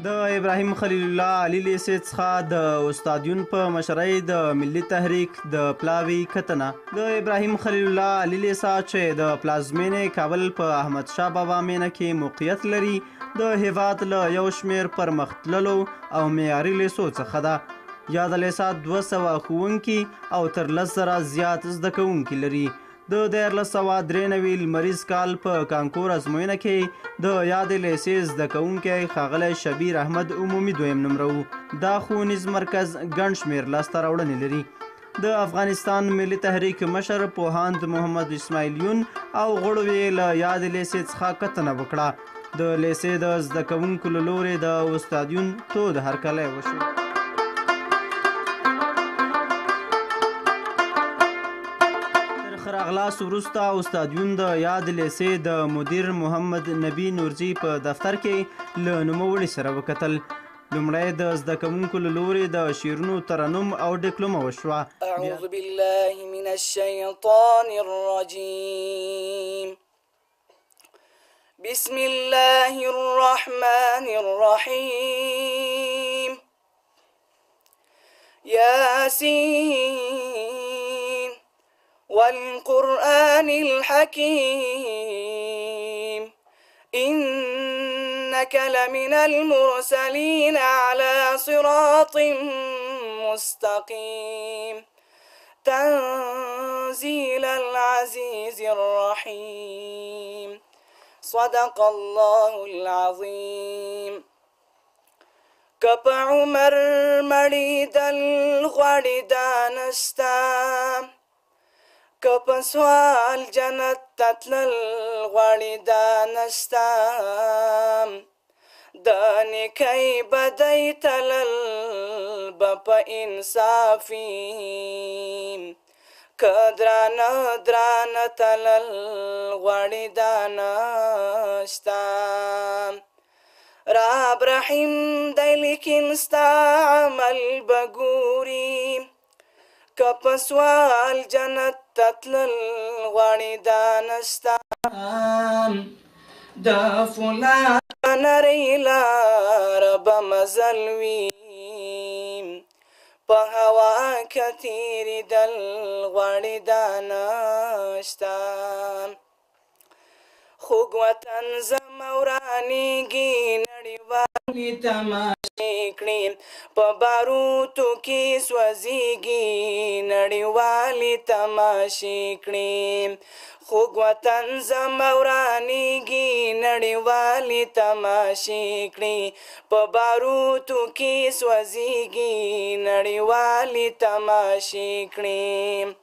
د ابراهیم خلیل الله علي لیسې څخه د استادیون په مشرۍ د ملي تحریک د پلاوي کتنه د ابراهیم خلیل الله علي لیسه چې د پلازمینې کابل په احمد شاه بابا مینه کې موقعیت لري د هیواد له یو شمېر پرمخ تللو او معیاري لیسو څخه ده. یاده لیسه 200 ښوونکي او تر 10,000 زیات زده کوونکي لري. د 1993 لمریز کال په کانکور ازموینه کې د یادې لیسې زده کوونکی ښاغلی شبیر احمد عمومي دویم نمره و. دا ښوونیز مرکز ګڼ شمېر لاسته راوړنې لري. د افغانستان ملي تحریک مشر پوهاند محمد اسماعیلیون او غړو یې له یادې لیسې څخه کتنه وکړه. د لیسې د زده کوونکو له لورې د استادیون تود هرکلی وشو. راغلاس وروسته استادیون د یاد لیسې د مدیر محمد نبی نورزي په دفتر کې له نوموړي سره وکتل. لومړی د زده کوونکو له لورې د شعرونو ترنم او ډیپلومه وشوه. اعوذ بالله من الشیطان الرجیم بسم الله الرحمن الرحیم یاسین والقرآن الحكيم إنك لمن المرسلين على صراط مستقيم تنزيل العزيز الرحيم صدق الله العظيم. کپ عمر مړی دل غوړی دانستا کپ سوال جنت تتلل غواړي دانستا د نیکۍ بدۍ تلل به په انصافي که درانه درانه تلل غواړي دانستا رب رحیم دی لیکن ستا عمل به ګوري که په سوال جنت تتلل غواړي دانستا د فلان نری لاره به مزل وي په هوا که تېرېدل غواړي دانستا خوږ وطن زما ورانېږي نړیوالې تماشې کړي په باروتو کې سوځېږي نړیوالې تماشې کړي خوږ وطن زما ورانېږي نړیوالې تماشې کړي په باروتو کې سوځېږي نړیوالې تماشې کړي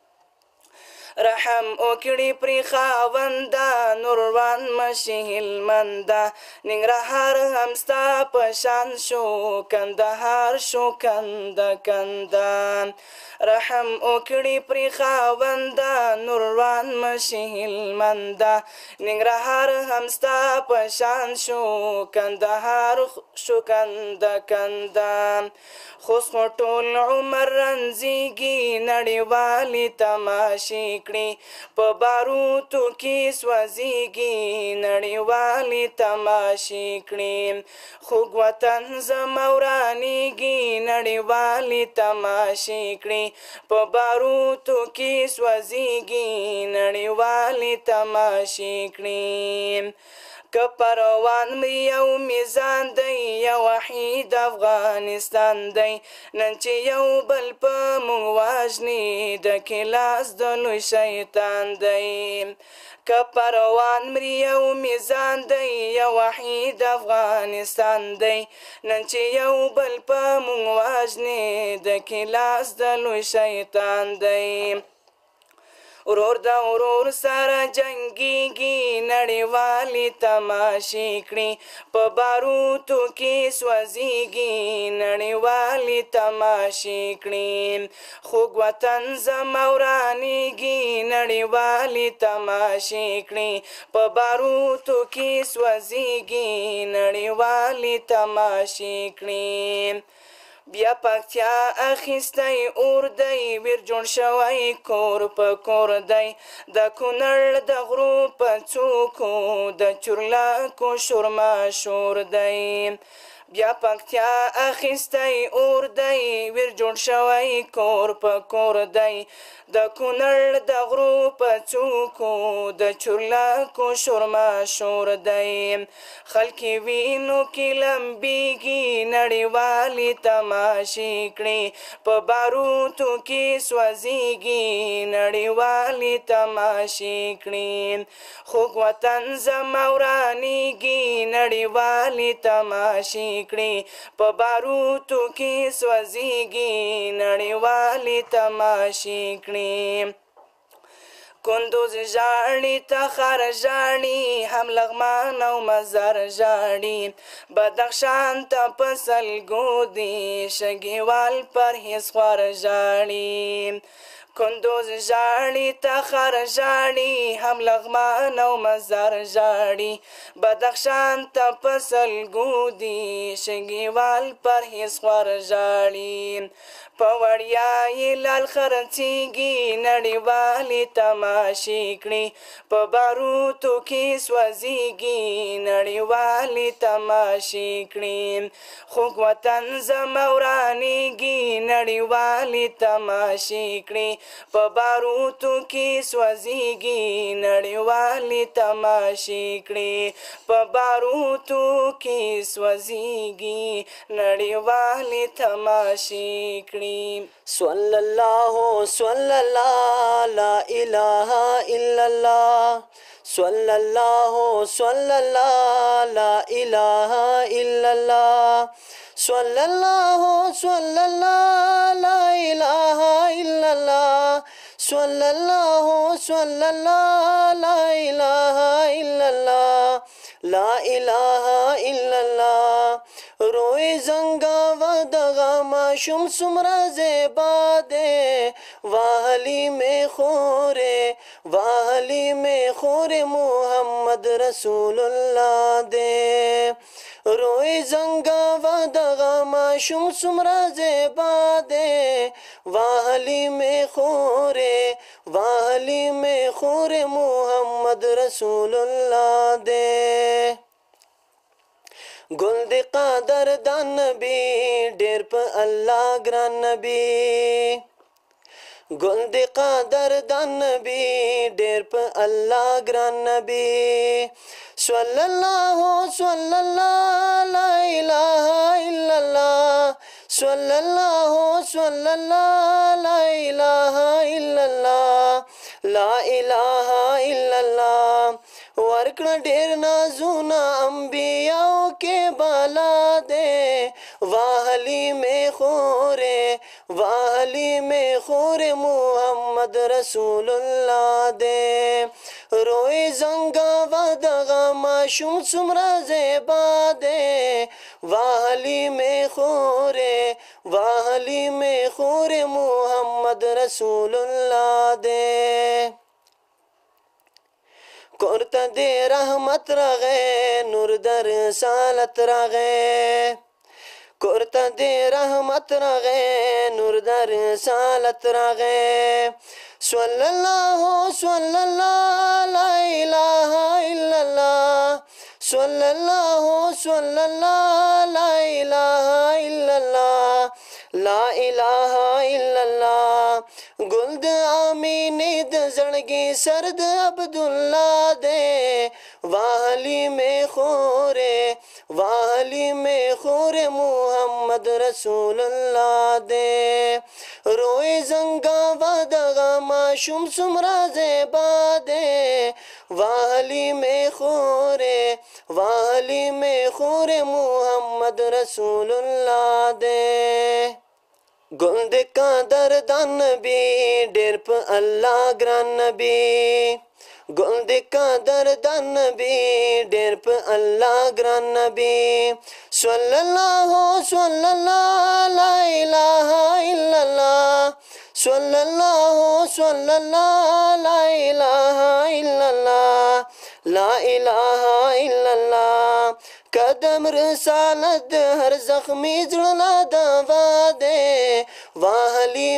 رحم وکړي پرې خاونده نوروان مشي هلمنده ننګرهار هم ستا په شان شو کندهار شو کنده کنده رحم وکړي پرې خاونده نوروان مشي هلمنده ننګرهار هم ستا په شان شو کندهار شو کنده کنده خوس خو ټول عمر رنځېږي نړیوالې تماشې کړي په باروتو کې سوځېږي نړیوالې تماشې کړي خوږ وطن زما ورانېږي نړیوالې تماشې کړي په باروتو کې سوځېږي نړیوالې تماشې کړي که پروان مې یو میزان دی یو وحید افغانستان دی نن چې یو بل په موږ وژني د کلاس د لوی شیطان دی که پروان مري یو میزان دی یو وحید افغانستان دی نن چې یو بل په موږ وژني د کلاس د لوی شیطان دی ورور د ورور سره جنګیږي نړیوالې تماشې کړي په باروتو کې سوځېږي نړیوالې تماشې کړي خوږ وطن زما ورانېږي نړیوالې تماشې کړي په باروتو کې سوځېږي نړیوالې تماشې کړي بیا پکتیا اخیستی اور دی ویر جوړ شوی کور په کور دی د کونړ د غرو په څوکو د چورلکو شور مشهور دی بیا پکتیا اخیستی اور دی ویر جوړ شوی کور په کور دی د کونړ د غرو په څوکو د چورلکو شور مشهور دی خلکې وینو کې لمبیږي نړیوالې تماشې کړي په باروتو کې سوځېږي نړیوالې تماشې کړي خوږ وطن زما ورانېږي نړیوالې تماشې کړي په باروتو کې سوځېږي نړیوالې تماشې کړي کندوز ژاړي تخار ژاړي هم لغمان او مزار ژاړي بدخشان ته په سلګو دي شګیوال پرهیز خوار ژاړي کندوز ژاړي تخار ژاړي هم لغمان او مزار ژاړي بدخشان ته په سلګو دي شګیوال پرهیز خوار ژاړي په وړیا یې لال خرڅېږي نړیوالې تماشې کړي په باروتو کې سوځېږي نړیوالې تماشې کړي خوږ وطن زما ورانېږي نړیوالې تماشې کړي په باروتو کې سوځېږي نړیوالې تماشې کړي په باروتو کې سوځېږي نړیوالې تماشې کړي صلی الله لا اله الا الله صلی الله لا اله الا الله صلی الله لا اله الا الله صلی الله لا اله الا الله لا اله الا الله روی زنگا و دغا ماشوم سمرا زیبا دے واہلی میں خورے محمد رسول اللہ دے روی زنگا و دغا ماشوم سمرا زیبا دے واہلی میں خورے محمد رسول اللہ دے گل د قادر دان نبی ډیر په الله ګران نبی گل د قادر دان نبی ډیر په الله ګران نبی صلی الله لا اله الا الله صلی الله لا اله الا الله لا اله الا الله ورکړه ډیر نازونه انبیاء کې بالا دے واہلی میں خورے محمد رسول اللہ دے روی زنگا و دغا ماشوم سمرا زیبا دے واہلی میں خورے محمد رسول اللہ دے کورتا دے رحمت راغے نور در رسالت راغے کورتا دے رحمت راغے نور در رسالت راغے صلی اللہ لا الہ الا اللہ صلی اللہ لا الہ الا اللہ لا الہ الا اللہ گلد آمین د زړګي سرد عبداللہ دے واہلی میں خورے محمد رسول اللہ دے روی زنگا و دغا ماشوم سمرا زیبا دے واہلی میں خورے محمد رسول اللہ دے گل د قادر دان نبی ډیر په الله ګران نبی گل د قادر دان نبی ډیر په الله ګران نبی صلی الله لا اله الا الله صلی الله لا اله الا الله لا اله الا الله قدم رسالت ہر زخمی زڑنا دعوا دے واہلی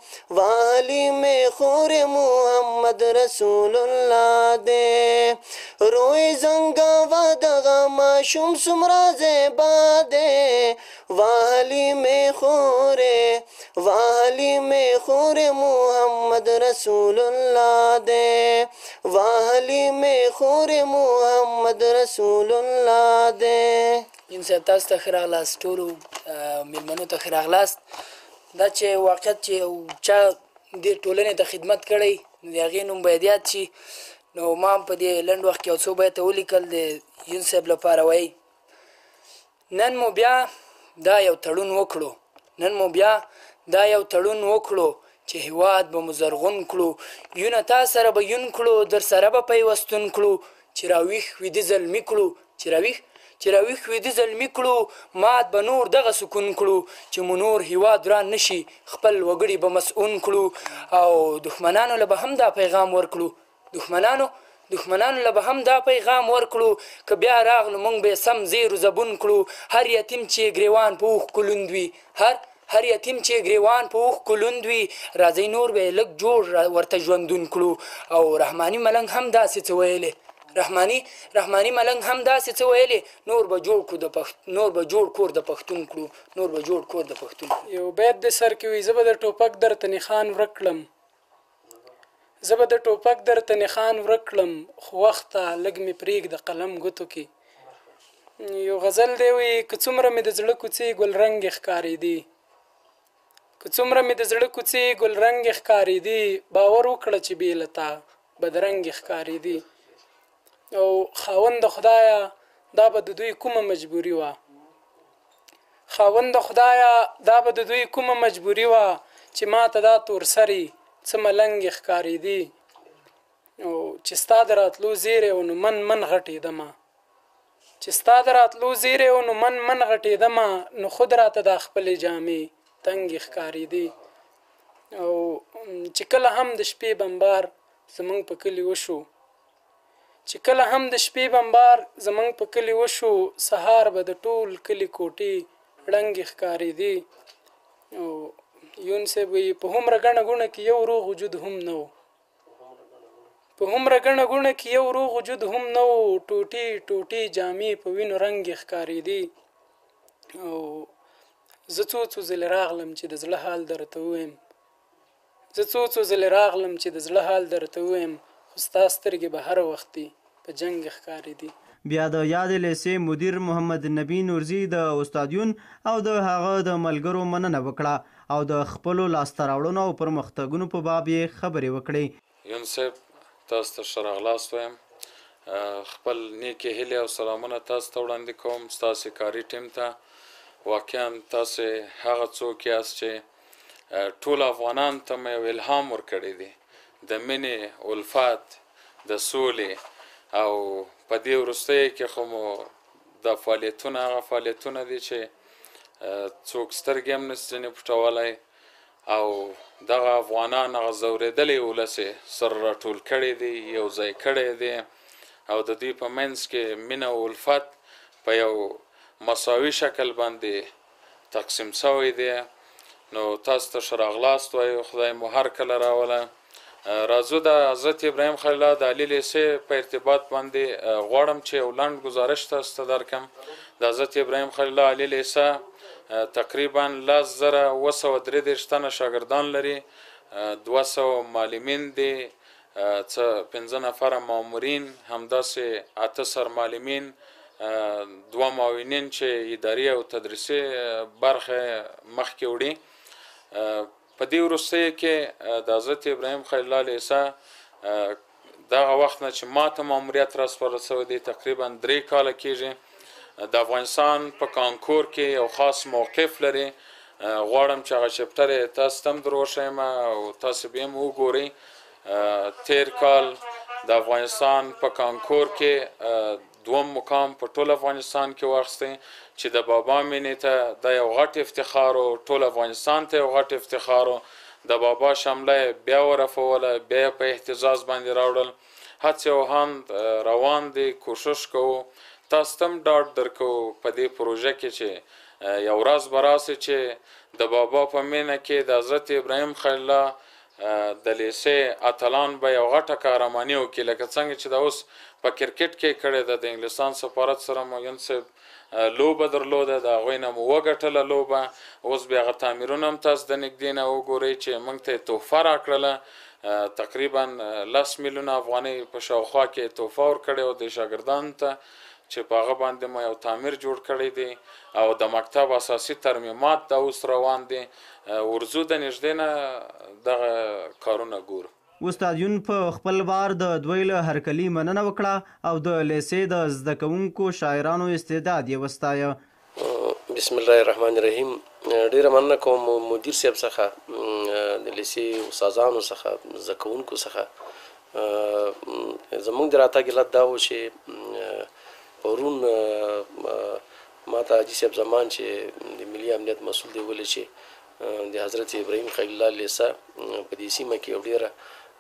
میں خورے محمد رسول اللہ دے روی زنګاوه دغه ماشوم څومره زیبا دی واهلی می خورې واهلی می خورې محمد رسول الله دی واهلی می خورې محمد رسول الله دی. یون صاحب تاسو ته ښه راغلاست ټولو میلمنو ته ښه راغلاست. دا چې واقعیت چې یو چا دې ټولنې ته خدمت کړی د هغې نوم باید یاد شي. نو ما هم په دې لنډ وخت کې یو څو بیته ولیکل د یون صاحب لپاره وایي نن مو بیا دا یو تړون وکړو چې هیواد به مو زرغون کړو یونه تا سره به یون کړو در سره به پیوستون کړو چې راویښ ویده زلمي کړو چې راویښ ویده زلمي کړو مات به نور دغه سکون کړو چې مو نور هیواد وران نشي خپل وګړي به مسئون کړو او دښمنانو له به هم دا پیغام ورکړو دښمنانو له به هم دا پیغام ورکړو که بیا راغلو موږ به سم زیر و زبون کړو هر یتیم چې ګریوان په اوښکو لوند وي هر یتیم چې ګریوان په اوښکو لوند وي راځئ نور به یې لږ جوړ ورته ژوندون کړو. او رحماني ملنګ هم داسې څه ویلې رحماني ملنګ هم داسې څه ویلې نور به جوړ کور د پښتون کړو یو بیت د سر کې وي زه به د ټوپک درته نښان ورک کړم خو وخته لږ مې پرېږده قلم ګوتو کې. یو غزل دی وي که څومره مې د زړه کوڅې ګلرنګې ښکارېدي باور وکړه چې بې له تا بدرنګې ښکارېدي. او خاوند خدایه دا به د دوی کومه مجبوري وه چې ما ته دا تور سرې څه ملنګې ښکارېدي او چې ستا د راتلو زیری و نو من غټېدمه نو خود راته دا خپلې جامې تنګې ښکارېدي. او چې کله هم د شپې بمبار زمونږ په کلي وشو سهار به د ټول کلي کوټې ړنګې ښکارېدي. او یون صاحب وایي په هومره ګڼه ګوڼه کې یو روغ وجود هم نه و ټوټې جامې په وینو رنګې ښکارېدي. او زه څو ځلې راغلم چې د زړه حال درته ووایم خو ستا سترګې به هر وختي په جنګ ښکارېدي. بیا د یاد لیسې مدیر محمد نبی نورزي د استادیون او د هغه د ملګرو مننه وکړه او د خپلو لاسته راوړنو او پرمختګونو په باب یې خبرې وکړې. یون صاحب تاسو ته ښه راغلاست وایم. خپل نیکې هیلې او سلامونه تاسو ته وړاندې کوم ستاسې کاري ټیم ته. واقعا تاسې هغه څوک یاست چې ټول افغانانو ته مې یو الهام ورکړی دی د مینې الفت د سولې او په دې وروستیو کې خو مو دا فعالیتونه هغه فعالیتونه دي چې څوک سترګې هم نشي ځینې پټولی او دغه افغانان هغه ځورېدلی ولس یې سره راټول کړی دی یو ځای کړی دی او د دوی په منځ کې مینه او الفت په یو مساوي شکل باندې تقسیم شوی دی. نو تاسو ته ښه راغلاست وایو خدای مو هر کله راوله. راځو د حضرت ابراهیم خلیل الله د علي لیسې په ارتباط باندې غواړم چې یو لنډ گزارش تاسو ته درکړم. د حضرت ابراهیم خلیل الله علي لیسه تقریبا 10,233 تنه شاګردان لري 200 معلمین دي 15 نفره مامورین همداسې 8 سرمعلمین 2 معاونین چې اداري او تدریسي برخه مخکې وړي. په دې وروستیو کې د حضرت ابراهیم خلیل الله لیسه دغه وخت نه چې ما ته ماموریت راسپارل شوی دی تقریبا 3 کاله کېږي د افغانستان په کانکور کې یو خاص موقف لري. غواړم چې هغه چپټر یې تاسو ته هم در وښیم او تاسو به هم وګورئ. تیر کال د افغانستان په کانکور کې 2 مقام په ټول افغانستان کې واخیستی چې د بابا مینې ته دا یو غټ افتخار و ټول افغانستان ته یو غټ افتخار و د بابا شمله بیا ورفوله بیا په اهتزاز باندې راوړل. هڅې او هاند روان دی کوشش کوو تاسو ته هم ډاډ درکوو په دې پروژه کې چې یو ورځ به راسي چې د بابا په مینه کې د حضرت ابراهیم خلیل الله د لیسې اتلان به یو غټه قهرماني وکړي لکه څنګه چې دا اوس په کرکټ کې کړې ده د انګلستان سفارت سره معین صاحب لوبه درلوده د هغوی نه مو وګټله لوبه اوس بیا هغه تعمیرونه هم تاسو د نږدې نه وګورئ چې موږ ته یې تحفه راکړله تقریبا 10 میلیونه افغانۍ په شاوخوا کې تحفه ورکړې وه د شاګردانو ته چې په هغه باندې ما یو تعمیر جوړ کړی دی او د مکتب اساسي ترمیمات دا اوس روان دي ورځو د نږدې نه دغه کارونه ګورو. استاد یون په خپل بار د دوی له هرکلي مننه وکړه او د لیسې د زده کوونکو شاعرانو استعداد یې وستایه. بسم الله الرحمن الرحیم. ډیره مننه کوم مدیر صاحب څخه د لیسې استادانو څخه زده کوونکو څخه. زموږ د راتګ علت دا و چې پرون ما ته حاجي صاحب زمان چې د ملي امنیت مسؤل دی ویلي چې د حضرت ابراهیم خلیل الله لیسه په دې سیمه کې یو ډیره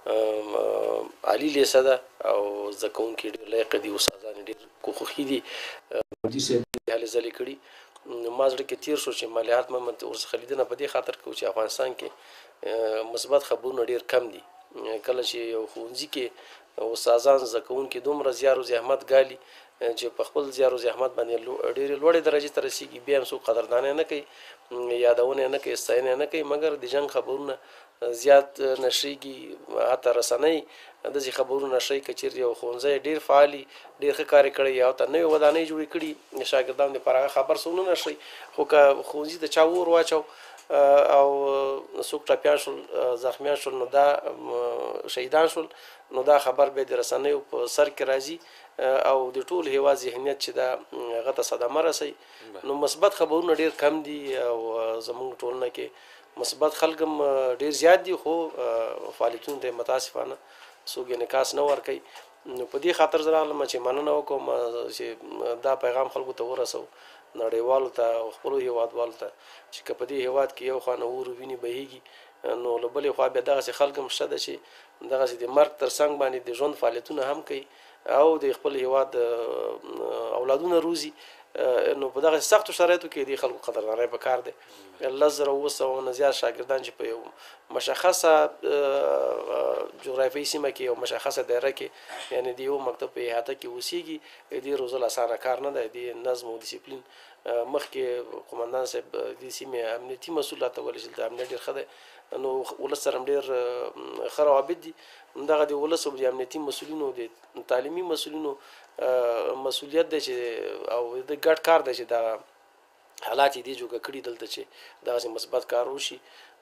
عالي لیسه ده او زده کوونکي ډېر لایق دي استادان ډېر کوښښي دي حاجي صاحب هلې ځلې کړي. ما زړه کې تیر شو چې مالیات محمد ورڅخه لیدنه په دې خاطر کوو چې افغانستان کې مثبت خبرونه ډېر کم دي. کله چې یو ښوونځي کې استادان زده کوونکي دومره زیار و زحمت ګالي چې په خپل زیار و زحمت باندې ډېرې لوړې درجې ته رسېږي بیا هم څوک قدرداني نه کوي یادونه نه کوي ستاینه نه کوي مګر د جنګ خبرونه زیات نشریږي حتی رسنۍ داسې خبرونه نشریږي که چېرې یو ښوونځی ډېر فعالي ډېر ښه کار یې کړی یا ورته نوې ودانۍ جوړې کړي د شاګردانو دپاره هغه خبر څوک نه نشري خو که ښوونځي ته چا اور واچو او څوک ټپیان شول زخمیان شول نو دا شهیدان شول نو دا خبر به د رسنیو په سر کې راځي او د ټول هیواد ذهنیت چې دا هغه ته صدمه رسوي نو مثبت خبرونه ډېر کم دي او زموږ ټولنه کې مثبت خلک هم ډېر زیات دي خو فعالیتونو ته متاسفانه څوک انعکاس نه ورکوي. نو په دې خاطر زه راغلم چې مننه وکړم چې دا پیغام خلکو ته ورسو نړیوالو ته او خپلو هیوادوالو ته چې که په دې هیواد کې یو خوا نه اور وینې بهیږي نو له بلې خوا بیا دغسې خلک هم شته ده چې دغسې د مرګ تر څنګ باندې د ژوند فعالیتونه هم کوي او د خپل هیواد اولادونه روزي نو په دغه سختو شرایطو کې د خلکو قدرداني پکار دی. 10,000 نه زیات شاګردان چې په یو مشخصه جغرافیایي سیمه کې یو مشخصه دایره کې یعنی د یو مکتب په احاطه کې اوسېږي دې روزل اسانه کار نه دی. د نظم او ډیسپلین مخکې قومندان صاحب د سیمې امنیتي مسؤل راته ویل چې د امنیت ډېر ښه دی نو ولس سره هم ډېر ښه روابط دي. همدغه د ولس او د امنیتي مسؤلینو د تعلیمي مسؤلینو مسؤلیت دی چې او د ګډ کار دی چې دا حالات یې دې جوګه کړي دلته چې دغسې مثبت کار وشي.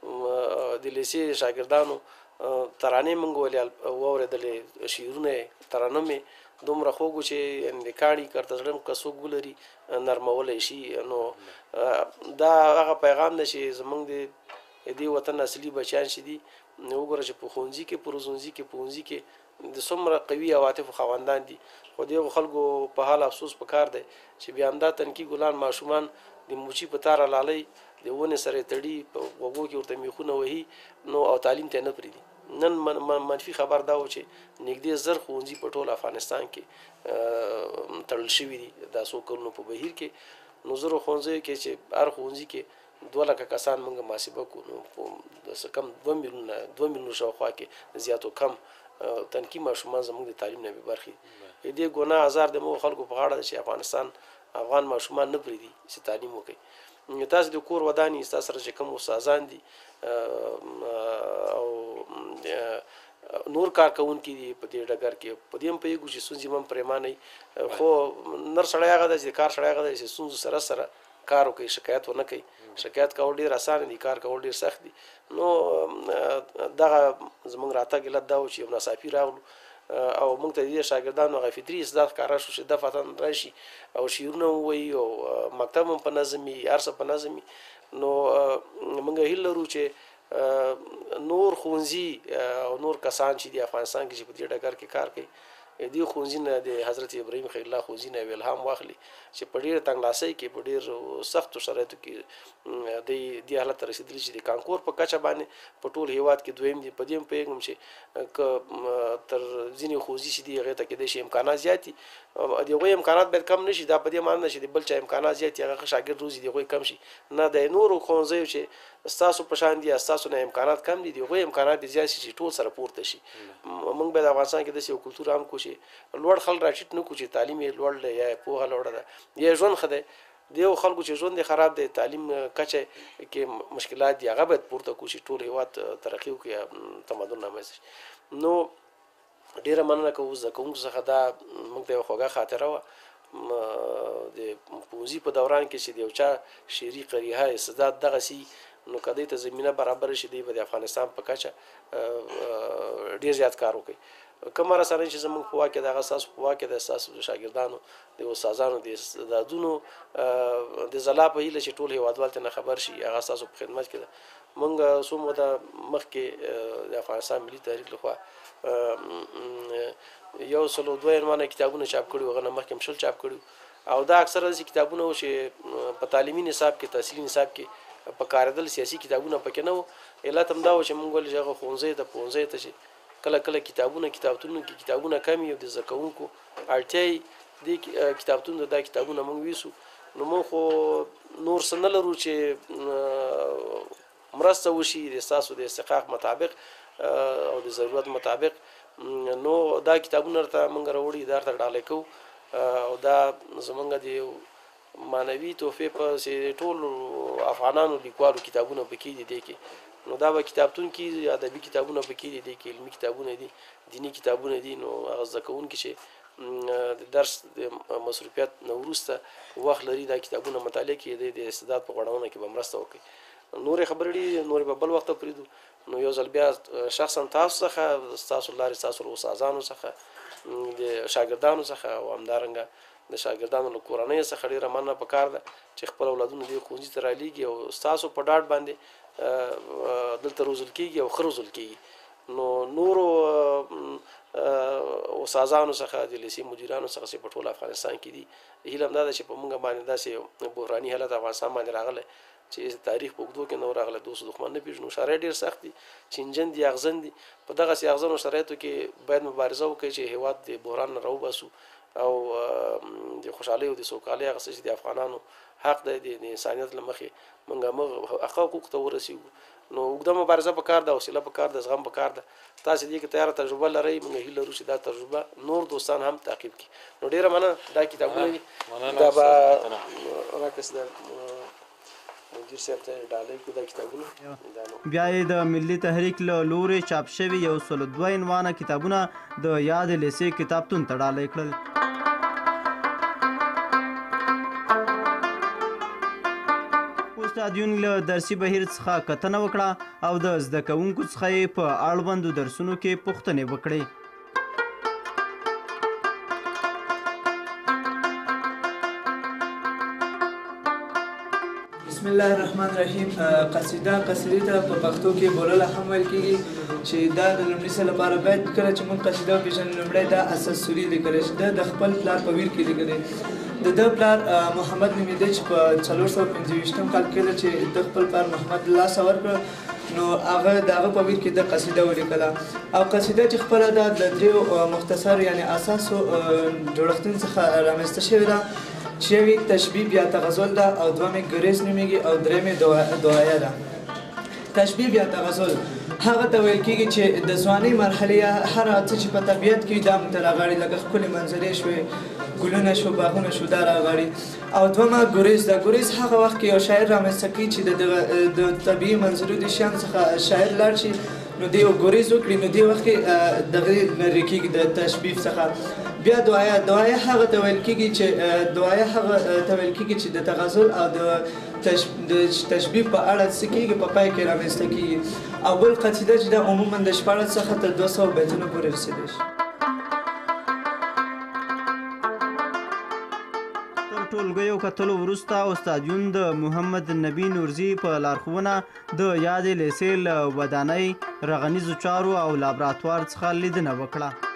د لیسې شاګردانو ترانې موږ واورېدلې شعرونه یې ترانه مې دومره خوږ و چې د کاڼي کرته زړه که څوک ولري نرمولی شي. نو دا هغه پیغام دی چې زموږ د دې وطن اصلي بچیان چې دي وګوره چې په ښوونځي کې په روزنځي کې په ښوونځي کې د څومره قوي عواطفو خاوندان دي خو دغو خلکو په حال افسوس پکار دی چې بیا همدا تنکي ګلان ماشومان د موچي په تاره لالۍ د ونې سره یې تړي په غوږو کې ورته میخونه وهي نو او تعلیم ته یې نه پرېږدي. نن منفي خبر دا و چې نږدې 1000 ښوونځي په ټول افغانستان کې تړل شوي دي دا څو کلونو په بهیر کې. نو 1000 ښوونځیو کې چې هر ښوونځي کې 2 لکه کسان موږ محاسبه کوو نو په کم 2 میلیونه شاوخوا کې زیاتو کم تنکي ماشومان زموږ د تعلیم نه بې برخې دې ګناه هزار د مو خلکو په غاړه ده چې افغانستان افغان ماشومان نه پرېږدي چې تعلیم وکړي. تاسو د کور ودانې ستاسو سره چې کوم استادان دي او نور کارکوونکي دي په دې ډګر کې په دې هم پوهېږو چې ستونزې هم پرېمانوي خو نر سړی هغه دی چې کار سړی هغه دی چې ستونزو سره سره کار وکړي شکایت ونه کوي. شکایت کول ډېر اسانه دي کار کول ډېر سخت دي. نو دغه زموږ راتګ علت دا و چې یو ناڅاپي راغلو او موږ ته د دې شاګردانو هغه فطري استعداد ښکاره شو چې دفعتاً راشي او شعرونه ووایي او مکتب هم په نظم وي هر څه په نظم وي. نو موږ هیله لرو چې نور ښوونځي او نور کسان چې د افغانستان کې چې په دې ډګر کې کار کوي دې ښوونځي نه د حضرت ابراهیم خلیل الله ښوونځي نه الهام واخلي چې په ډېره تنګلاسۍ کې په ډېر سختو شرایطو کې د دې حالت ته رسېدلي چې د کانکور په کچه باندې په ټول هېواد کې دویم دي. په دې هم پوهېږم چې که تر ځینې ښوونځي چې دي هغې ته کېدای شي امکانات زیات دي، د هغوی امکانات باید کم نه شي. دا په دې معنی نه چې د بل چا امکانات زیات دي هغه ښه شاګرد روزي د هغوی کم شي، نه د نورو ښوونځیو چې ستاسو په شان دي ستاسو نه امکانات کم دي د هغوی امکانات دې زیات شي چې ټول سره پورته شي. موږ باید افغانستان کې داسې یو کلتور عام کړو چې لوړ خلک راټیټ نه کړو چې تعلیم یې لوړ دی یا پوهه لوړه ده یا ژوند ښه دی. د یو خلکو چې ژوند یې خراب دی تعلیم کچه کې مشکلات دي هغه باید پورته کړو چې ټول هېواد ترقي وکړي یا تمدن رامنځته شي. نو ډېره مننه کوو زده کوونکو څخه. دا موږ ته یوه خوږه خاطره وه د ښوونځي په دوران کې چې د یو چا شعري قریحه استعداد دغسې نو که دوی ته زمینه برابره شي دوی به د افغانستان په کچه ډېر زیات کار وکړي. کومه رسنۍ چې زموږ په واک کې ده هغه ستاسو په واک کې ده، ستاسو د شاګردانو د استادانو د استعدادونو د ځلا په هیله چې ټول هېوادوال ترې نه خبر شي هغه ستاسو په خدمت کې ده. موږ څو موده مخکې د افغانستان ملي تحریک لخوا 102 کتابونه چاپ کړي وو، هغه نه مخکې هم 20 چاپ کړي او دا اکثره داسې کتابونه وو چې په تعلیمي نصاب کې تحصیلي نصاب کې په کارېدل سیاسي کتابونه پکې نه وو. علت هم دا و چې موږ ولې چې هغه ښوونځیو ته پوهنځیو ته چې کله کله کتابتونونو کې کتابونه کم وي او د زده کوونکو اړتیا یې دې کتابتونو ته دا کتابونه موږ ویسو. نو موږ خو نور څه نه لرو چې مرسته وشي د ستاسو د استحقاق مطابق او د ضرورت مطابق. نو دا کتابونه ورته موږ راوړي دا ورته ډالۍ کوو او دا زموږ د یو معنوي تحفې په چې ټولو افغانانو لیکوالو کتابونه پکې دي دې کې. نو دا به کتابتون کې ادبي کتابونه پکې دي دې کې علمي کتابونه دي دیني کتابونه دي. نو هغه زده کوونکي چې د درس د مصروفیت نه وروسته وخت لري دا کتابونه مطالعه کړي د استعداد په غوړونه کې به مرسته وکړي. نورې خبرې دي نورې به بل وخت پرېږدو. نو یو ځل بیا شخصا تاسو څخه ستاسو لارې ستاسو له استادانو څخه د شاګردانو څخه او همدارنګه د شاګردانو له کورنۍ څخه ډېره مننه پکار ده چې خپل اولادونه دې ښوونځي ته رالېږي او ستاسو په ډاډ باندې دلته روزل کېږي او ښه روزل کېږي. نو نورو استادانو څخه د لیسې مدیرانو څخه چې په ټول افغانستان کې دي هیله هم دا ده چې په موږ باندې داسې بحراني حالت افغانستان باندې راغلی چې تاریخ په اوږدو کې نه راغلی دوست دښمن نه پېژنو. شرایط ډېر سخت دي، چینجن دي، اغزن دي. په دغسې اغزنو شرایطو کې باید مبارزه وکړي چې هېواد د بحران نه راوباسو او د خوشحالۍ او د سوکالۍ هغه څه چې د افغانانو حق دی د انسانیت له مخې موږ هغه حقوقو ته ورسېږو. نو اوږده مبارزه پکار ده، حوصله پکار ده، زغم پکار ده. تاسې دې کې تیاره تجربه لرئ، موږ هیله لرو چې دا تجربه نور دوستان هم تعقیب کړي. نو ډېره مننه. دا کتابونه دي دا به راکس ده مدیر صاحب ته ډالۍ کړو دا کتابونه. بیا یې د ملي تحریک له لورې چاپ شوي 102 عنوانه کتابونه د یاد لیسې کتابتون ته ډالۍ کړل. استاد یون له درسي بهیر څخه کتنه وکړه او د زده کوونکو څخه یې په اړوندو درسونو کې پوښتنې وکړې. بسم الله الرحمن الرحیم. قصیدې ته په پښتو کې بولله هم ویل کېږي چې دا د لومړي ځل لپاره باید کله چې موږ قصیده وپېژنو لومړی دا اساس سوري لیکلی چې ده د خپل پلار په ویر کې لیکلی. د ده پلار محمد نومېده چې په 425 کال کې چې د خپل پلار محمد له لاسه ورکړه نو هغه د هغه په ویر کې د قصیده ولیکله او قصیده چې خپله ده د دریو مختصر یعنې اساسو جوړښتونو څخه رامنځته شوې ده چې یوې تشبیه یا تغزل ده او دومې ګریز نومیږي او درېمې دعایه ده. تشبیه یا تغزل هغه ته ویل کېږي چې د ځوانۍ مرحلې هر څه چې په طبیعت کې دا موږ ته راغاړي لکه ښکلې منظرې شوې ګلونه شو باغونه شو دا راغاړي. او دومه ګریز ده. ګریز هغه وخت کې یو شاعر رامنځته کوي چې د طبیعي منظرو د شیانو څخه شاعر لاړ شي نو دی یو ګریز وکړي نو دې وخت کې دغه لرې کېږي د تشبیه څخه. بیا دعایه هغه ته ویل کېږي چې د تغزل او د تشبیه په اړه څه کېږي په پای کې رامنځته کېږي. او بل قصیده چې دا عموما د 14 څخه تر 200 بیتونو پورې رسېدلی شي. تر ټولګیو کتلو وروسته استاد یون د محمد نبی نورزي په لارښوونه د یادې لیسې له ودانۍ، رغنیزو چارو او لابراتوار څخه لیدنه وکړه.